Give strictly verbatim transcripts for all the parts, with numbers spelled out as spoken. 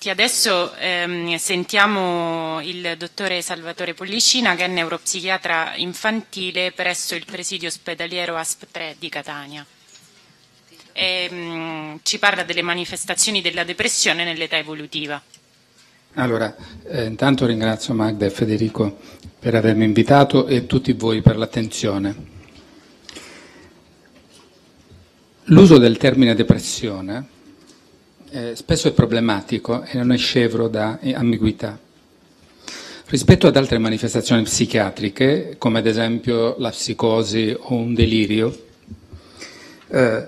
Adesso ehm, sentiamo il dottore Salvatore Pollicina, che è neuropsichiatra infantile presso il presidio ospedaliero A S P tre di Catania. E, mh, ci parla delle manifestazioni della depressione nell'età evolutiva. Allora, eh, intanto ringrazio Magda e Federico per avermi invitato e tutti voi per l'attenzione. L'uso del termine depressione eh, spesso è problematico e non è scevro da ambiguità. Rispetto ad altre manifestazioni psichiatriche, come ad esempio la psicosi o un delirio, eh,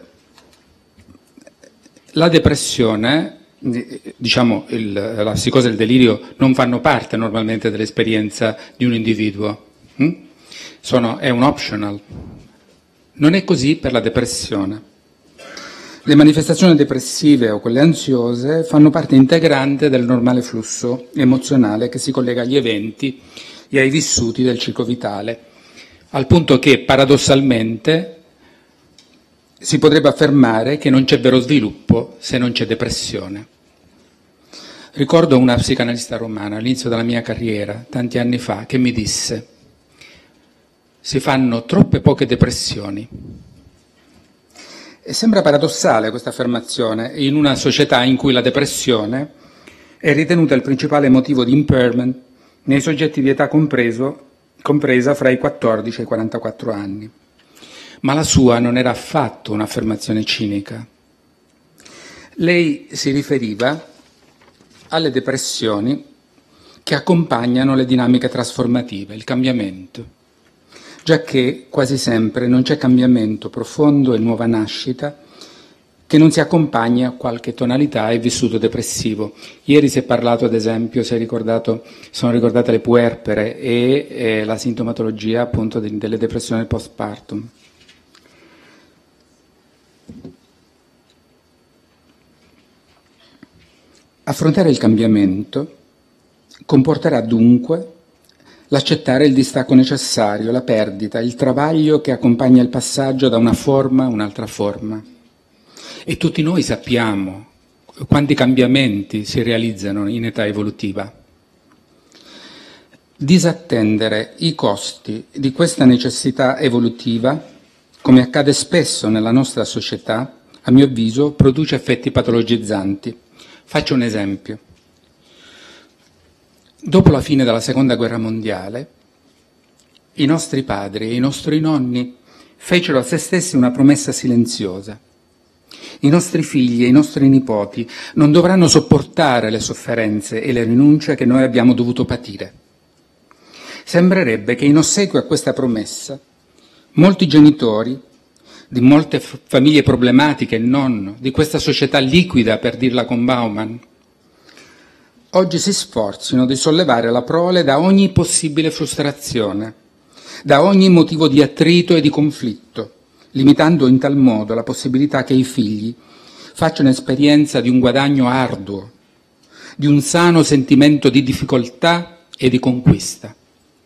la depressione, diciamo il, la psicosi e il delirio non fanno parte normalmente dell'esperienza di un individuo, hm? Sono, è un optional. Non è così per la depressione. Le manifestazioni depressive o quelle ansiose fanno parte integrante del normale flusso emozionale che si collega agli eventi e ai vissuti del ciclo vitale, al punto che paradossalmente si potrebbe affermare che non c'è vero sviluppo se non c'è depressione. Ricordo una psicanalista romana all'inizio della mia carriera, tanti anni fa, che mi disse: si fanno troppe poche depressioni. E sembra paradossale questa affermazione in una società in cui la depressione è ritenuta il principale motivo di impairment nei soggetti di età compreso, compresa fra i quattordici e i quarantaquattro anni. Ma la sua non era affatto un'affermazione cinica. Lei si riferiva alle depressioni che accompagnano le dinamiche trasformative, il cambiamento, giacché quasi sempre non c'è cambiamento profondo e nuova nascita che non si accompagni a qualche tonalità e vissuto depressivo. Ieri si è parlato, ad esempio, si è ricordato, sono ricordate le puerpere e eh, la sintomatologia appunto de, delle depressioni postpartum. Affrontare il cambiamento comporterà dunque l'accettare il distacco necessario, la perdita, il travaglio che accompagna il passaggio da una forma a un'altra forma. E tutti noi sappiamo quanti cambiamenti si realizzano in età evolutiva. Disattendere i costi di questa necessità evolutiva, come accade spesso nella nostra società, a mio avviso, produce effetti patologizzanti. Faccio un esempio. Dopo la fine della Seconda Guerra Mondiale, i nostri padri e i nostri nonni fecero a se stessi una promessa silenziosa. I nostri figli e i nostri nipoti non dovranno sopportare le sofferenze e le rinunce che noi abbiamo dovuto patire. Sembrerebbe che in ossequio a questa promessa, molti genitori di molte f- famiglie problematiche e non, di questa società liquida, per dirla con Bauman, oggi si sforzino di sollevare la prole da ogni possibile frustrazione, da ogni motivo di attrito e di conflitto, limitando in tal modo la possibilità che i figli facciano esperienza di un guadagno arduo, di un sano sentimento di difficoltà e di conquista.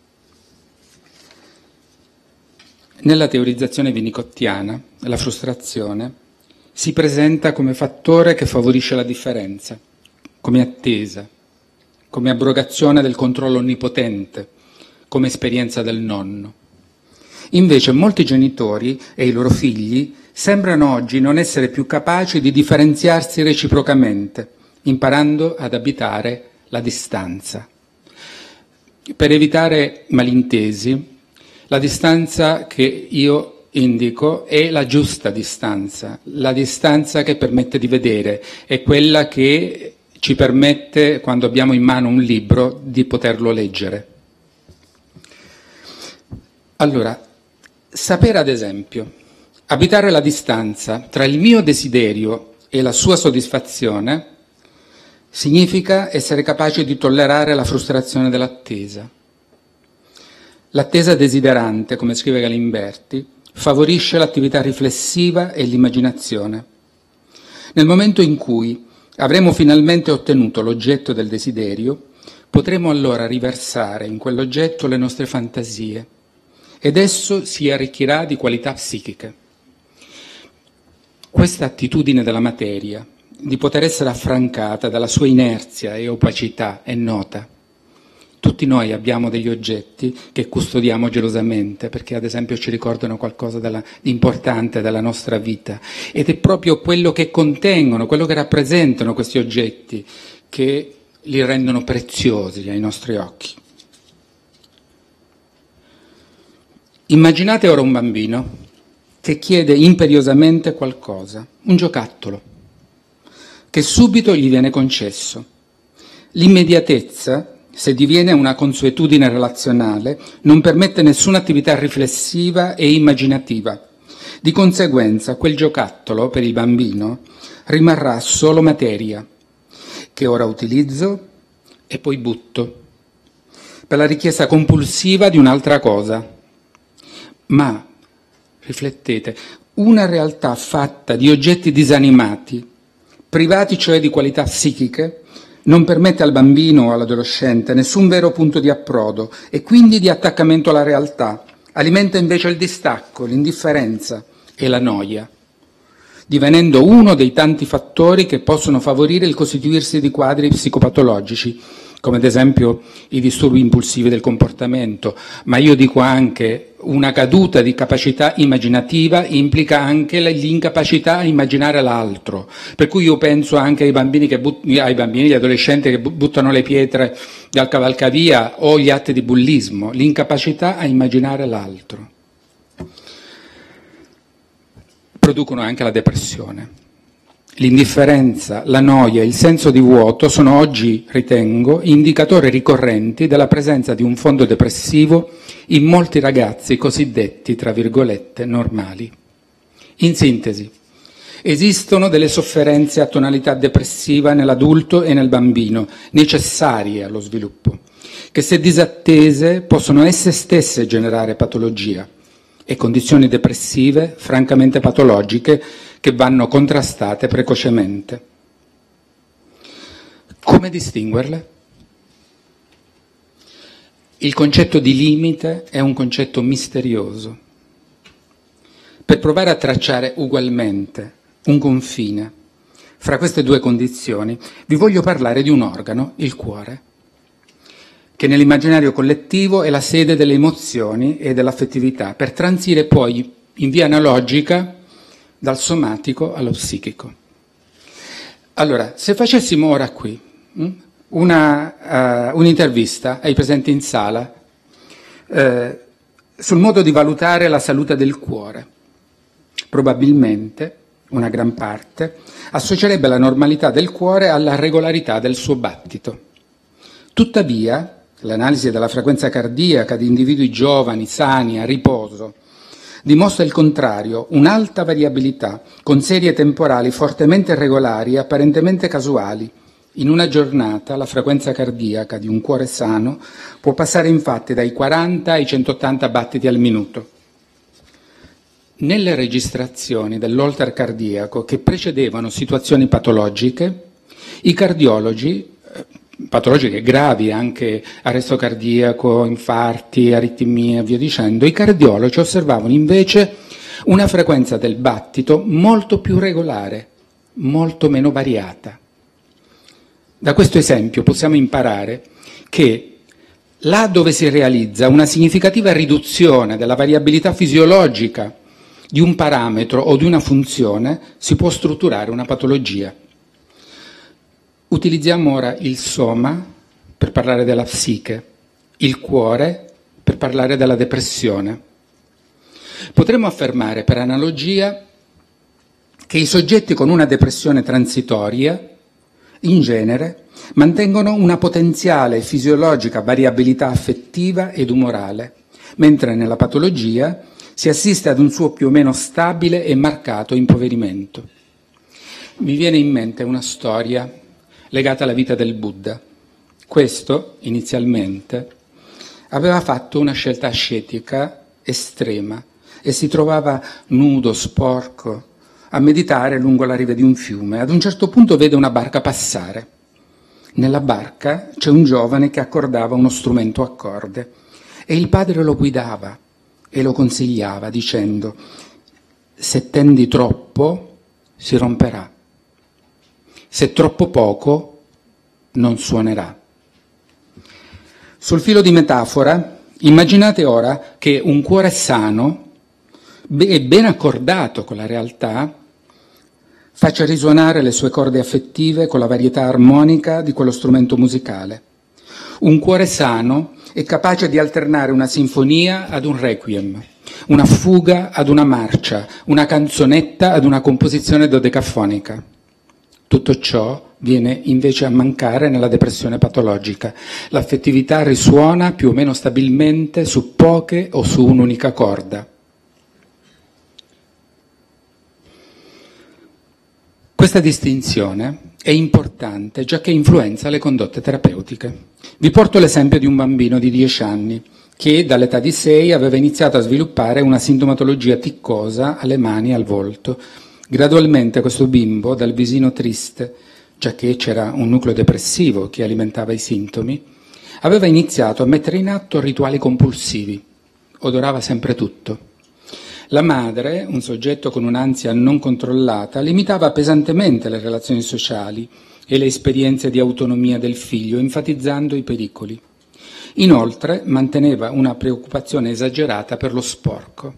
Nella teorizzazione winnicottiana, la frustrazione si presenta come fattore che favorisce la differenza, come attesa, come abrogazione del controllo onnipotente, come esperienza del nonno. Invece molti genitori e i loro figli sembrano oggi non essere più capaci di differenziarsi reciprocamente, imparando ad abitare la distanza. Per evitare malintesi, la distanza che io indico è la giusta distanza, la distanza che permette di vedere, è quella che ci permette, quando abbiamo in mano un libro, di poterlo leggere. Allora, sapere ad esempio abitare la distanza tra il mio desiderio e la sua soddisfazione significa essere capaci di tollerare la frustrazione dell'attesa. L'attesa desiderante, come scrive Galimberti, favorisce l'attività riflessiva e l'immaginazione. Nel momento in cui avremo finalmente ottenuto l'oggetto del desiderio, potremo allora riversare in quell'oggetto le nostre fantasie ed esso si arricchirà di qualità psichiche. Questa attitudine della materia di poter essere affrancata dalla sua inerzia e opacità è nota. Tutti noi abbiamo degli oggetti che custodiamo gelosamente perché ad esempio ci ricordano qualcosa della, di importante della nostra vita, ed è proprio quello che contengono, quello che rappresentano questi oggetti che li rendono preziosi ai nostri occhi. Immaginate ora un bambino che chiede imperiosamente qualcosa, un giocattolo, che subito gli viene concesso. L'immediatezza, se diviene una consuetudine relazionale, non permette nessuna attività riflessiva e immaginativa. Di conseguenza, quel giocattolo, per il bambino, rimarrà solo materia, che ora utilizzo e poi butto, per la richiesta compulsiva di un'altra cosa. Ma, riflettete, una realtà fatta di oggetti disanimati, privati cioè di qualità psichiche, non permette al bambino o all'adolescente nessun vero punto di approdo e quindi di attaccamento alla realtà, alimenta invece il distacco, l'indifferenza e la noia, divenendo uno dei tanti fattori che possono favorire il costituirsi di quadri psicopatologici, come ad esempio i disturbi impulsivi del comportamento, ma io dico anche una caduta di capacità immaginativa implica anche l'incapacità a immaginare l'altro, per cui io penso anche ai bambini, che but- ai bambini, agli adolescenti che buttano le pietre dal cavalcavia o gli atti di bullismo, l'incapacità a immaginare l'altro. Producono anche la depressione. L'indifferenza, la noia, il senso di vuoto sono oggi, ritengo, indicatori ricorrenti della presenza di un fondo depressivo in molti ragazzi cosiddetti, tra virgolette, normali. In sintesi, esistono delle sofferenze a tonalità depressiva nell'adulto e nel bambino, necessarie allo sviluppo, che se disattese possono esse stesse generare patologia e condizioni depressive francamente patologiche che vanno contrastate precocemente. Come distinguerle? Il concetto di limite è un concetto misterioso. Per provare a tracciare ugualmente un confine fra queste due condizioni, vi voglio parlare di un organo, il cuore, che nell'immaginario collettivo è la sede delle emozioni e dell'affettività, per transire poi in via analogica dal somatico allo psichico. Allora, se facessimo ora qui una, uh, un'intervista ai presenti in sala uh, sul modo di valutare la salute del cuore, probabilmente una gran parte associerebbe la normalità del cuore alla regolarità del suo battito. Tuttavia, l'analisi della frequenza cardiaca di individui giovani, sani, a riposo, dimostra il contrario, un'alta variabilità, con serie temporali fortemente irregolari e apparentemente casuali. In una giornata la frequenza cardiaca di un cuore sano può passare infatti dai quaranta ai centottanta battiti al minuto. Nelle registrazioni dell'holter cardiaco che precedevano situazioni patologiche, i cardiologi, patologiche gravi, anche arresto cardiaco, infarti, aritmie e via dicendo, i cardiologi osservavano invece una frequenza del battito molto più regolare, molto meno variata. Da questo esempio possiamo imparare che là dove si realizza una significativa riduzione della variabilità fisiologica di un parametro o di una funzione, si può strutturare una patologia. Utilizziamo ora il soma per parlare della psiche, il cuore per parlare della depressione. Potremmo affermare per analogia che i soggetti con una depressione transitoria, in genere, mantengono una potenziale fisiologica variabilità affettiva ed umorale, mentre nella patologia si assiste ad un suo più o meno stabile e marcato impoverimento. Mi viene in mente una storia legata alla vita del Buddha. Questo, inizialmente, aveva fatto una scelta ascetica estrema e si trovava nudo, sporco, a meditare lungo la riva di un fiume. Ad un certo punto vede una barca passare. Nella barca c'è un giovane che accordava uno strumento a corde e il padre lo guidava e lo consigliava dicendo: se tendi troppo si romperà. Se troppo poco, non suonerà. Sul filo di metafora, immaginate ora che un cuore sano e ben accordato con la realtà faccia risuonare le sue corde affettive con la varietà armonica di quello strumento musicale. Un cuore sano è capace di alternare una sinfonia ad un requiem, una fuga ad una marcia, una canzonetta ad una composizione dodecafonica. Tutto ciò viene invece a mancare nella depressione patologica. L'affettività risuona più o meno stabilmente su poche o su un'unica corda. Questa distinzione è importante giacché influenza le condotte terapeutiche. Vi porto l'esempio di un bambino di dieci anni che dall'età di sei aveva iniziato a sviluppare una sintomatologia ticcosa alle mani e al volto. Gradualmente questo bimbo, dal visino triste, giacché c'era un nucleo depressivo che alimentava i sintomi, aveva iniziato a mettere in atto rituali compulsivi. Odorava sempre tutto. La madre, un soggetto con un'ansia non controllata, limitava pesantemente le relazioni sociali e le esperienze di autonomia del figlio, enfatizzando i pericoli. Inoltre manteneva una preoccupazione esagerata per lo sporco.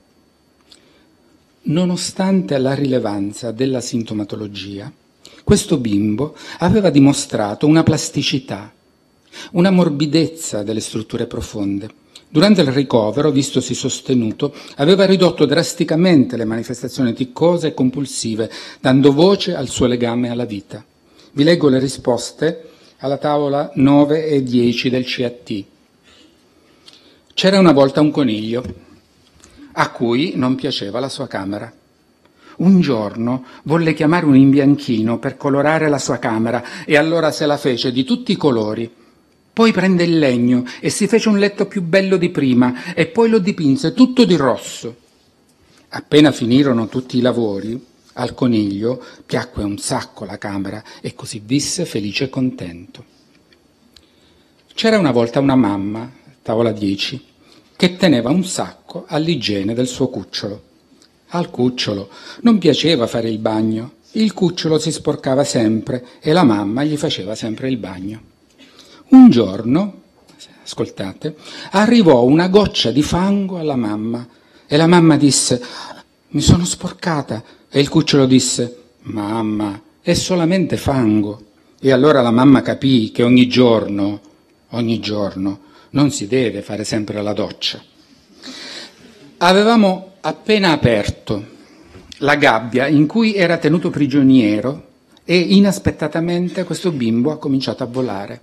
Nonostante la rilevanza della sintomatologia, questo bimbo aveva dimostrato una plasticità, una morbidezza delle strutture profonde. Durante il ricovero, vistosi sostenuto, aveva ridotto drasticamente le manifestazioni ticcose e compulsive, dando voce al suo legame alla vita. Vi leggo le risposte alla tavola nove e dieci del C A T. C'era una volta un coniglio a cui non piaceva la sua camera. Un giorno volle chiamare un imbianchino per colorare la sua camera e allora se la fece di tutti i colori. Poi prende il legno e si fece un letto più bello di prima e poi lo dipinse tutto di rosso. Appena finirono tutti i lavori, al coniglio piacque un sacco la camera e così visse felice e contento. C'era una volta una mamma, tavola dieci, che teneva un sacco all'igiene del suo cucciolo. Al cucciolo non piaceva fare il bagno, il cucciolo si sporcava sempre e la mamma gli faceva sempre il bagno. Un giorno, ascoltate, arrivò una goccia di fango alla mamma e la mamma disse: «Mi sono sporcata». E il cucciolo disse: «Mamma, è solamente fango». E allora la mamma capì che ogni giorno, ogni giorno, non si deve fare sempre la doccia. Avevamo appena aperto la gabbia in cui era tenuto prigioniero e inaspettatamente questo bimbo ha cominciato a volare.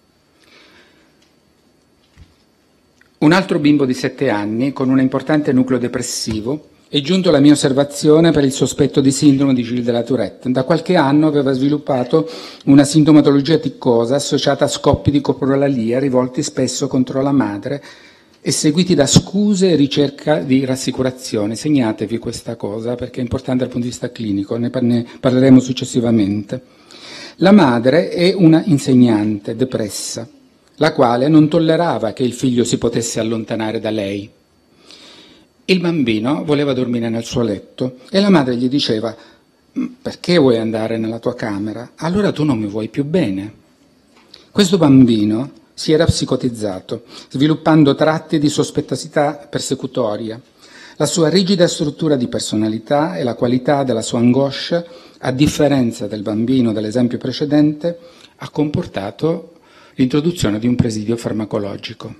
Un altro bimbo di sette anni, con un importante nucleo depressivo, è giunto alla mia osservazione per il sospetto di sindrome di Gilles de la Tourette. Da qualche anno aveva sviluppato una sintomatologia ticcosa associata a scoppi di coprolalia rivolti spesso contro la madre e seguiti da scuse e ricerca di rassicurazione. Segnatevi questa cosa perché è importante dal punto di vista clinico, ne parleremo successivamente. La madre è una insegnante depressa, la quale non tollerava che il figlio si potesse allontanare da lei. Il bambino voleva dormire nel suo letto e la madre gli diceva: «Perché vuoi andare nella tua camera? Allora tu non mi vuoi più bene». Questo bambino si era psicotizzato, sviluppando tratti di sospettosità persecutoria. La sua rigida struttura di personalità e la qualità della sua angoscia, a differenza del bambino dell'esempio precedente, ha comportato l'introduzione di un presidio farmacologico.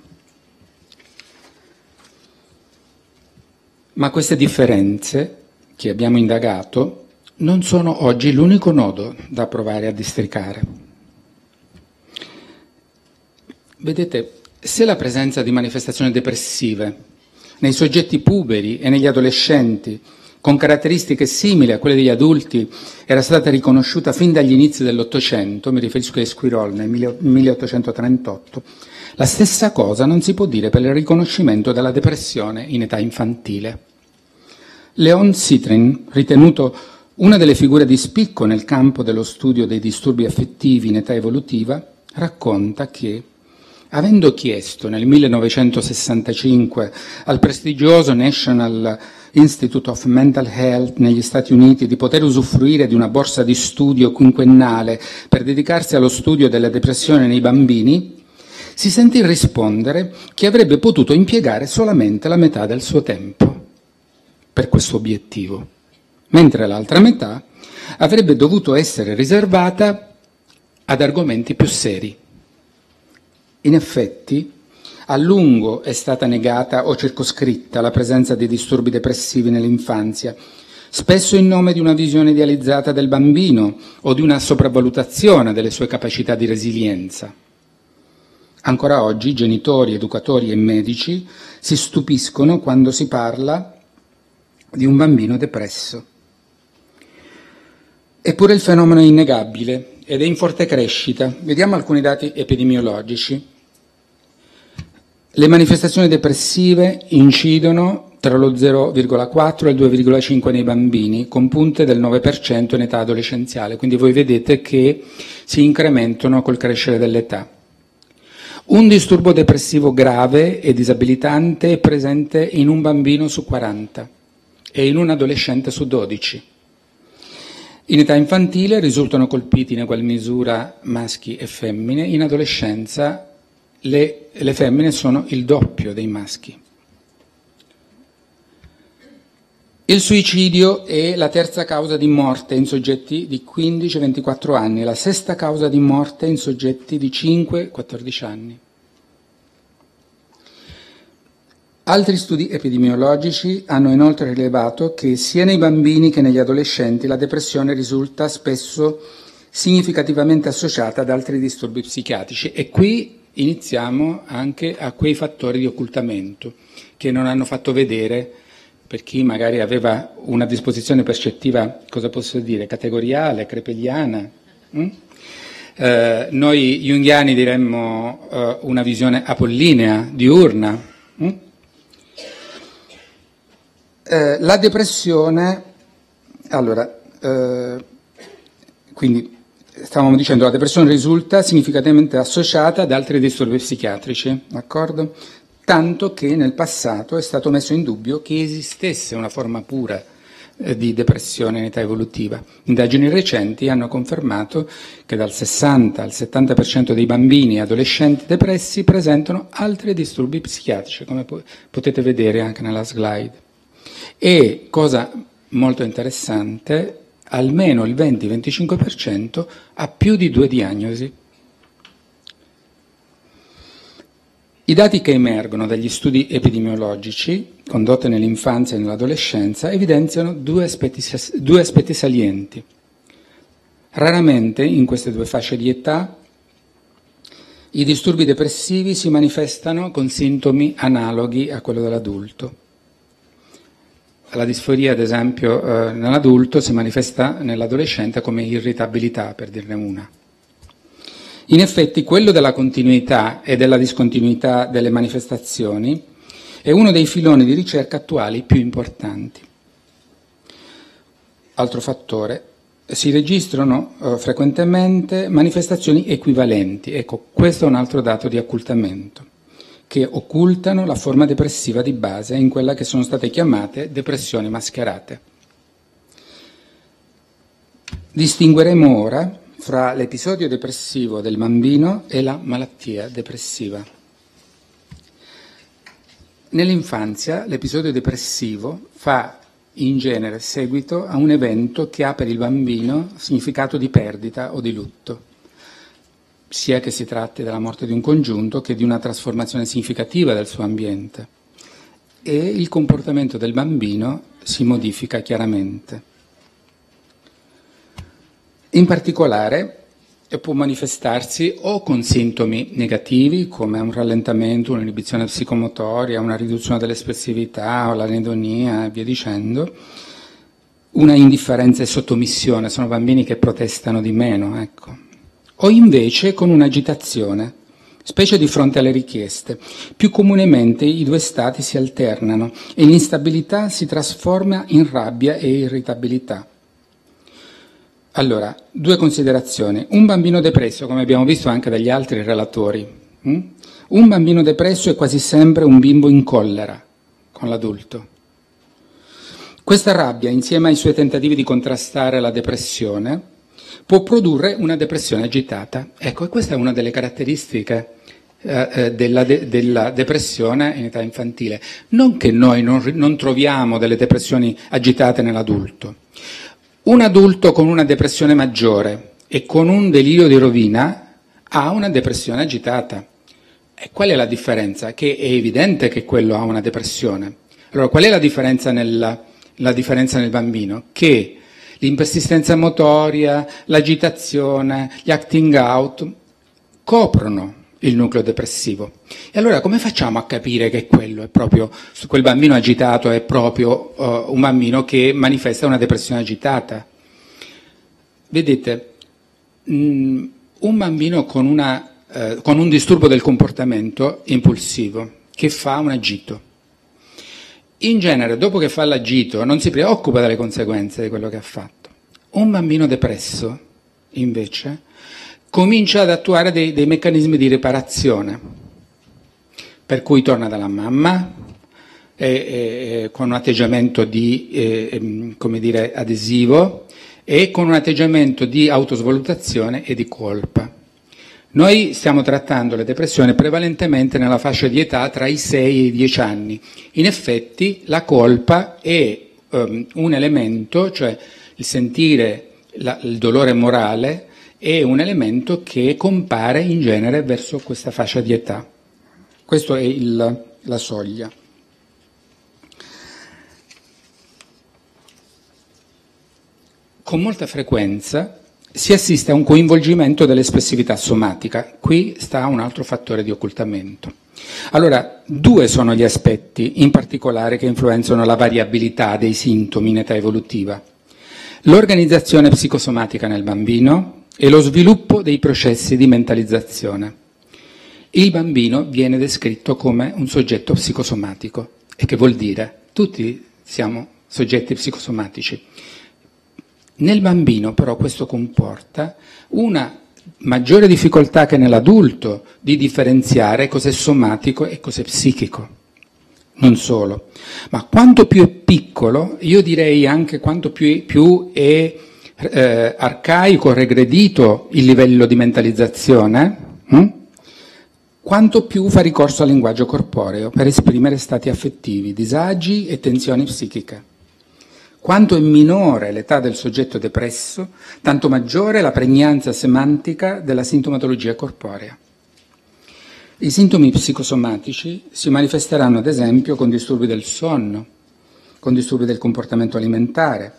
Ma queste differenze che abbiamo indagato non sono oggi l'unico nodo da provare a districare. Vedete, se la presenza di manifestazioni depressive nei soggetti puberi e negli adolescenti con caratteristiche simili a quelle degli adulti era stata riconosciuta fin dagli inizi dell'Ottocento, mi riferisco a Esquirol nel milleottocentotrentotto, la stessa cosa non si può dire per il riconoscimento della depressione in età infantile. Leon Citrin, ritenuto una delle figure di spicco nel campo dello studio dei disturbi affettivi in età evolutiva, racconta che avendo chiesto nel millenovecentosessantacinque al prestigioso National Institute of Mental Health negli Stati Uniti di poter usufruire di una borsa di studio quinquennale per dedicarsi allo studio della depressione nei bambini, si sentì rispondere che avrebbe potuto impiegare solamente la metà del suo tempo per questo obiettivo, mentre l'altra metà avrebbe dovuto essere riservata ad argomenti più seri. In effetti, a lungo è stata negata o circoscritta la presenza di disturbi depressivi nell'infanzia, spesso in nome di una visione idealizzata del bambino o di una sopravvalutazione delle sue capacità di resilienza. Ancora oggi genitori, educatori e medici si stupiscono quando si parla di un bambino depresso. Eppure il fenomeno è innegabile ed è in forte crescita. Vediamo alcuni dati epidemiologici. Le manifestazioni depressive incidono tra lo zero virgola quattro e il due virgola cinque nei bambini, con punte del nove per cento in età adolescenziale, quindi voi vedete che si incrementano col crescere dell'età. Un disturbo depressivo grave e disabilitante è presente in un bambino su quaranta e in un adolescente su dodici. In età infantile risultano colpiti in egual misura maschi e femmine, in adolescenza le, le femmine sono il doppio dei maschi. Il suicidio è la terza causa di morte in soggetti di quindici ventiquattro anni, la sesta causa di morte in soggetti di cinque quattordici anni. Altri studi epidemiologici hanno inoltre rilevato che sia nei bambini che negli adolescenti la depressione risulta spesso significativamente associata ad altri disturbi psichiatrici, e qui iniziamo anche a quei fattori di occultamento che non hanno fatto vedere, per chi magari aveva una disposizione percettiva, cosa posso dire, categoriale, crepeliana. Mm? Eh, noi junghiani diremmo eh, una visione apollinea, diurna. Mm? Eh, la depressione, allora, eh, quindi stavamo dicendo la depressione risulta significativamente associata ad altri disturbi psichiatrici, d'accordo? Tanto che nel passato è stato messo in dubbio che esistesse una forma pura eh, di depressione in età evolutiva. Indagini recenti hanno confermato che dal sessanta al settanta per cento dei bambini e adolescenti depressi presentano altri disturbi psichiatrici, come po- potete vedere anche nella slide. E, cosa molto interessante, almeno il venti venticinque per cento ha più di due diagnosi. I dati che emergono dagli studi epidemiologici condotti nell'infanzia e nell'adolescenza evidenziano due aspetti, due aspetti salienti. Raramente in queste due fasce di età i disturbi depressivi si manifestano con sintomi analoghi a quello dell'adulto. La disforia, ad esempio, eh, nell'adulto si manifesta nell'adolescente come irritabilità, per dirne una. In effetti, quello della continuità e della discontinuità delle manifestazioni è uno dei filoni di ricerca attuali più importanti. Altro fattore, si registrano eh, frequentemente manifestazioni equivalenti. Ecco, questo è un altro dato di occultamento, che occultano la forma depressiva di base in quella che sono state chiamate depressioni mascherate. Distingueremo ora fra l'episodio depressivo del bambino e la malattia depressiva. Nell'infanzia l'episodio depressivo fa in genere seguito a un evento che ha per il bambino significato di perdita o di lutto, sia che si tratti della morte di un congiunto che di una trasformazione significativa del suo ambiente, e il comportamento del bambino si modifica chiaramente. In particolare può manifestarsi o con sintomi negativi come un rallentamento, un'inibizione psicomotoria, una riduzione dell'espressività o l'anedonia e via dicendo, una indifferenza e sottomissione, sono bambini che protestano di meno, ecco. O invece con un'agitazione, specie di fronte alle richieste. Più comunemente i due stati si alternano e l'instabilità si trasforma in rabbia e irritabilità. Allora, due considerazioni. Un bambino depresso, come abbiamo visto anche dagli altri relatori, hm? Un bambino depresso è quasi sempre un bimbo in collera con l'adulto. Questa rabbia, insieme ai suoi tentativi di contrastare la depressione, può produrre una depressione agitata. Ecco, e questa è una delle caratteristiche eh, della, de, della depressione in età infantile. Non che noi non, non troviamo delle depressioni agitate nell'adulto. Un adulto con una depressione maggiore e con un delirio di rovina ha una depressione agitata. E qual è la differenza? Che è evidente che quello ha una depressione. Allora, qual è la differenza nel, la differenza nel bambino? Che l'impersistenza motoria, l'agitazione, gli acting out coprono il nucleo depressivo. E allora come facciamo a capire che quello è proprio, quel bambino agitato è proprio uh, un bambino che manifesta una depressione agitata? Vedete, mh, un bambino con, una, uh, con un disturbo del comportamento impulsivo, che fa un agito, in genere, dopo che fa l'agito, non si preoccupa delle conseguenze di quello che ha fatto. Un bambino depresso, invece, comincia ad attuare dei, dei meccanismi di riparazione, per cui torna dalla mamma e, e, con un atteggiamento di, e, come dire, adesivo e con un atteggiamento di autosvalutazione e di colpa. Noi stiamo trattando le depressioni prevalentemente nella fascia di età tra i sei e i dieci anni. In effetti la colpa è um, un elemento, cioè il sentire la, il dolore morale, è un elemento che compare in genere verso questa fascia di età. Questa è il, la soglia. Con molta frequenza si assiste a un coinvolgimento dell'espressività somatica. Qui sta un altro fattore di occultamento. Allora, due sono gli aspetti in particolare che influenzano la variabilità dei sintomi in età evolutiva. L'organizzazione psicosomatica nel bambino e lo sviluppo dei processi di mentalizzazione. Il bambino viene descritto come un soggetto psicosomatico, e che vuol dire tutti siamo soggetti psicosomatici. Nel bambino però questo comporta una maggiore difficoltà che nell'adulto di differenziare cos'è somatico e cos'è psichico. Non solo, ma quanto più è piccolo, io direi anche quanto più, più è eh, arcaico, regredito il livello di mentalizzazione, hm? quanto più fa ricorso al linguaggio corporeo per esprimere stati affettivi, disagi e tensioni psichiche. Quanto è minore l'età del soggetto depresso, tanto maggiore la pregnanza semantica della sintomatologia corporea. I sintomi psicosomatici si manifesteranno ad esempio con disturbi del sonno, con disturbi del comportamento alimentare.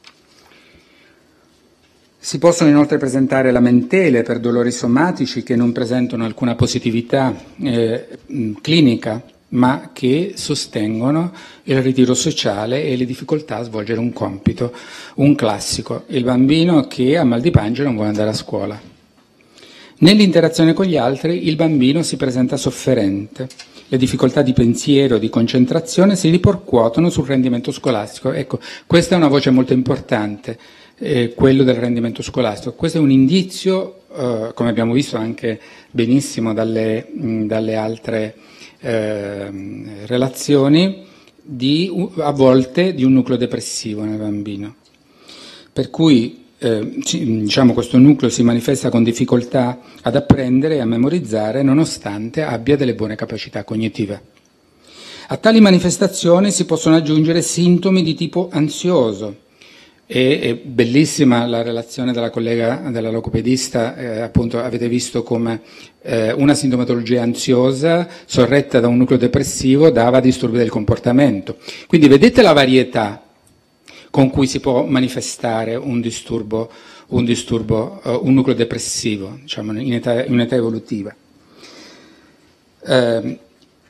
Si possono inoltre presentare lamentele per dolori somatici che non presentano alcuna positività eh, clinica, ma che sostengono il ritiro sociale e le difficoltà a svolgere un compito. Un classico, il bambino che ha mal di pancia e non vuole andare a scuola. Nell'interazione con gli altri il bambino si presenta sofferente, le difficoltà di pensiero, di concentrazione si ripercuotono sul rendimento scolastico. Ecco, questa è una voce molto importante, eh, quello del rendimento scolastico. Questo è un indizio, eh, come abbiamo visto anche benissimo dalle, mh, dalle altre eh, relazioni, di, a volte di un nucleo depressivo nel bambino. Per cui Eh, diciamo, questo nucleo si manifesta con difficoltà ad apprendere e a memorizzare nonostante abbia delle buone capacità cognitive. A tali manifestazioni si possono aggiungere sintomi di tipo ansioso. E, è bellissima la relazione della collega, della logopedista, eh, appunto avete visto come eh, una sintomatologia ansiosa sorretta da un nucleo depressivo dava disturbi del comportamento. Quindi vedete la varietà con cui si può manifestare un disturbo, un, disturbo, uh, un nucleo depressivo, diciamo, in età, in età evolutiva. Eh,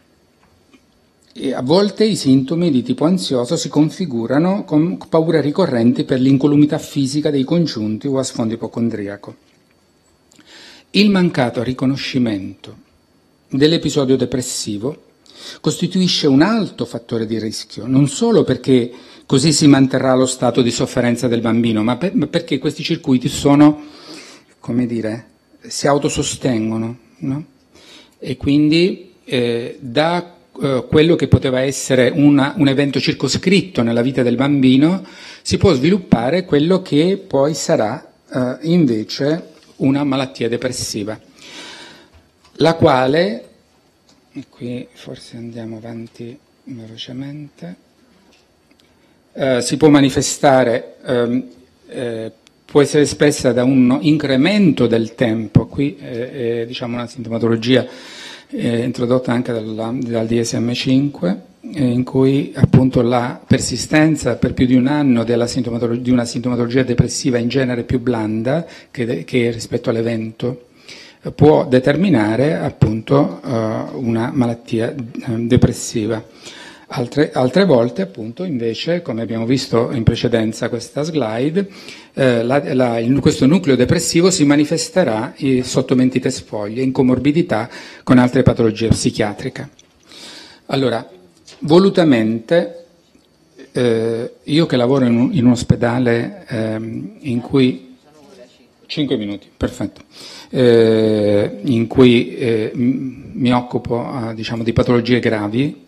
e a volte i sintomi di tipo ansioso si configurano con paure ricorrenti per l'incolumità fisica dei congiunti o a sfondo ipocondriaco. Il mancato riconoscimento dell'episodio depressivo costituisce un alto fattore di rischio, non solo perché così si manterrà lo stato di sofferenza del bambino, ma, per, ma perché questi circuiti sono, come dire, si autosostengono, no? e quindi eh, da eh, quello che poteva essere una, un evento circoscritto nella vita del bambino si può sviluppare quello che poi sarà eh, invece una malattia depressiva, la quale, qui forse andiamo avanti velocemente, eh, si può manifestare, ehm, eh, può essere espressa da un incremento del tempo, qui è, è diciamo una sintomatologia eh, introdotta anche dalla, dal D S M cinque, eh, in cui appunto la persistenza per più di un anno della sintomatolo- di una sintomatologia depressiva in genere più blanda che, de- che rispetto all'evento eh, può determinare appunto eh, una malattia eh, depressiva. Altre, altre volte appunto invece, come abbiamo visto in precedenza questa slide, eh, la, la, il, questo nucleo depressivo si manifesterà eh, sotto mentite spoglie, in comorbidità con altre patologie psichiatriche. Allora, volutamente, eh, io che lavoro in un, in un ospedale ehm, in cui... cinque minuti, perfetto. Eh, in cui eh, mi occupo eh, diciamo, di patologie gravi,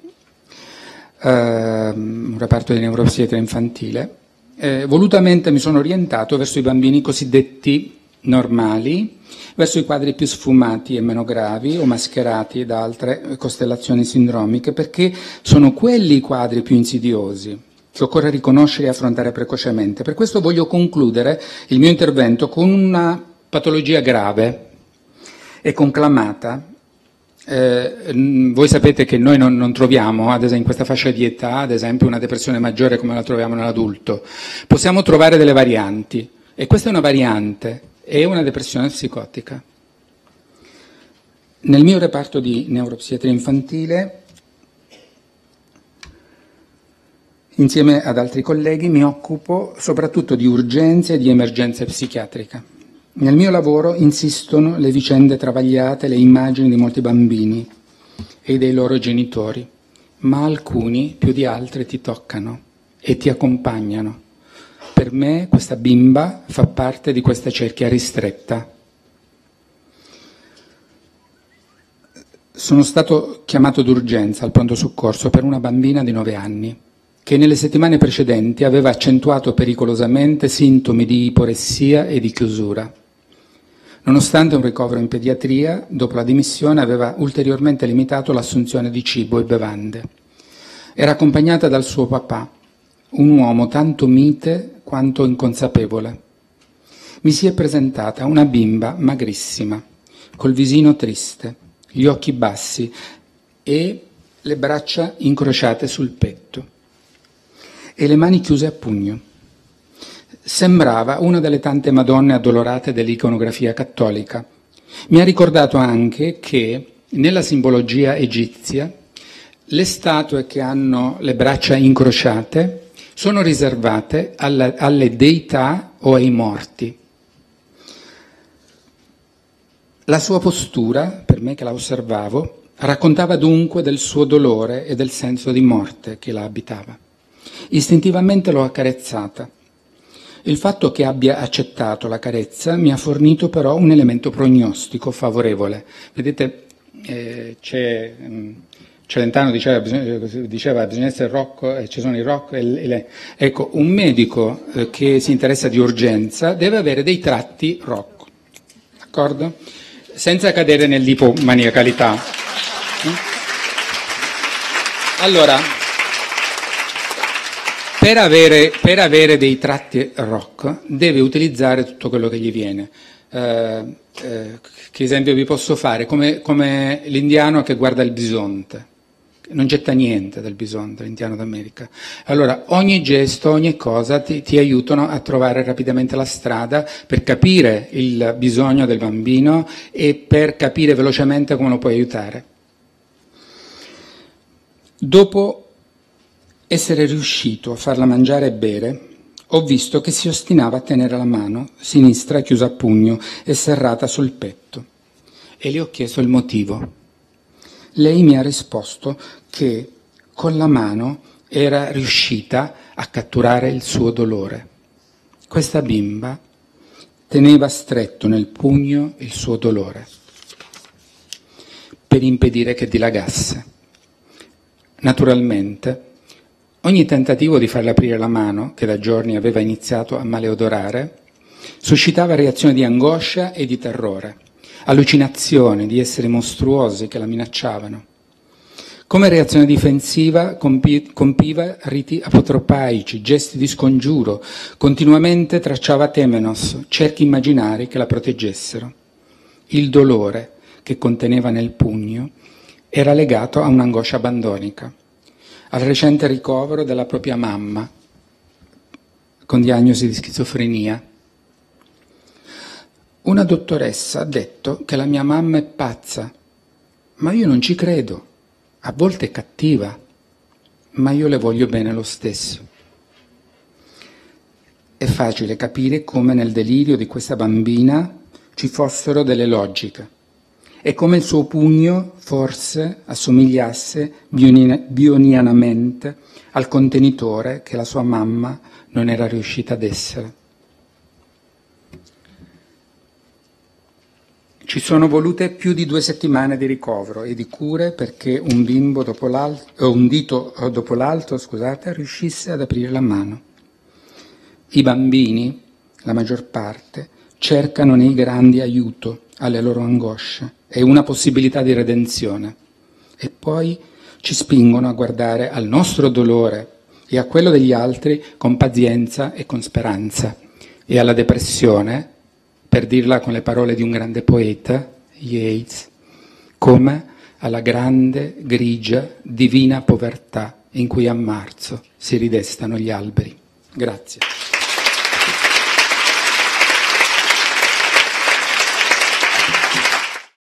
un reparto di neuropsichiatria infantile, eh, volutamente mi sono orientato verso i bambini cosiddetti normali, verso i quadri più sfumati e meno gravi o mascherati da altre costellazioni sindromiche, perché sono quelli i quadri più insidiosi che occorre riconoscere e affrontare precocemente. Per questo voglio concludere il mio intervento con una patologia grave e conclamata. Eh, voi sapete che noi non, non troviamo, ad esempio in questa fascia di età, ad esempio una depressione maggiore come la troviamo nell'adulto. Possiamo trovare delle varianti, e questa è una variante, è una depressione psicotica. Nel mio reparto di neuropsichiatria infantile, insieme ad altri colleghi, mi occupo soprattutto di urgenze e di emergenze psichiatriche. Nel mio lavoro insistono le vicende travagliate, le immagini di molti bambini e dei loro genitori, ma alcuni più di altri ti toccano e ti accompagnano. Per me questa bimba fa parte di questa cerchia ristretta. Sono stato chiamato d'urgenza al pronto soccorso per una bambina di nove anni che nelle settimane precedenti aveva accentuato pericolosamente sintomi di iporessia e di chiusura. Nonostante un ricovero in pediatria, dopo la dimissione aveva ulteriormente limitato l'assunzione di cibo e bevande. Era accompagnata dal suo papà, un uomo tanto mite quanto inconsapevole. Mi si è presentata una bimba magrissima, col visino triste, gli occhi bassi e le braccia incrociate sul petto e le mani chiuse a pugno. Sembrava una delle tante Madonne addolorate dell'iconografia cattolica. Mi ha ricordato anche che nella simbologia egizia le statue che hanno le braccia incrociate sono riservate alle, alle deità o ai morti. La sua postura, per me che la osservavo, raccontava dunque del suo dolore e del senso di morte che la abitava. Istintivamente l'ho accarezzata. Il fatto che abbia accettato la carezza mi ha fornito però un elemento prognostico favorevole. Vedete, eh, c'è, mh, Celentano diceva, diceva bisogna essere Rocco, e ci sono i Rocco e le... Ecco, un medico eh, che si interessa di urgenza deve avere dei tratti Rocco, d'accordo? Senza cadere nell'ipomaniacalità. Allora, Per avere, per avere dei tratti rock deve utilizzare tutto quello che gli viene. Eh, eh, che esempio vi posso fare? Come, come l'indiano che guarda il bisonte, non getta niente del bisonte, l'indiano d'America. Allora ogni gesto, ogni cosa ti, ti aiutano a trovare rapidamente la strada per capire il bisogno del bambino e per capire velocemente come lo puoi aiutare. Dopo essere riuscito a farla mangiare e bere, ho visto che si ostinava a tenere la mano sinistra chiusa a pugno e serrata sul petto, e le ho chiesto il motivo. Lei mi ha risposto che con la mano era riuscita a catturare il suo dolore. Questa bimba teneva stretto nel pugno il suo dolore. per impedire che dilagasse. Naturalmente, ogni tentativo di farle aprire la mano, che da giorni aveva iniziato a maleodorare, suscitava reazioni di angoscia e di terrore, allucinazioni di esseri mostruosi che la minacciavano. Come reazione difensiva compi- compiva riti apotropaici, gesti di scongiuro, continuamente tracciava temenos, cerchi immaginari che la proteggessero. Il dolore che conteneva nel pugno era legato a un'angoscia abbandonica, al recente ricovero della propria mamma con diagnosi di schizofrenia. Una dottoressa ha detto che la mia mamma è pazza, ma io non ci credo. A volte è cattiva, ma io le voglio bene lo stesso. È facile capire come nel delirio di questa bambina ci fossero delle logiche e come il suo pugno forse assomigliasse bionianamente al contenitore che la sua mamma non era riuscita ad essere. Ci sono volute più di due settimane di ricovero e di cure perché un bimbo dopo l'altro, un dito dopo l'altro, scusate, riuscisse ad aprire la mano. I bambini, la maggior parte, cercano nei grandi aiuto alle loro angosce e una possibilità di redenzione e poi ci spingono a guardare al nostro dolore e a quello degli altri con pazienza e con speranza e alla depressione, per dirla con le parole di un grande poeta, Yeats, come alla grande, grigia, divina povertà in cui a marzo si ridestano gli alberi. Grazie.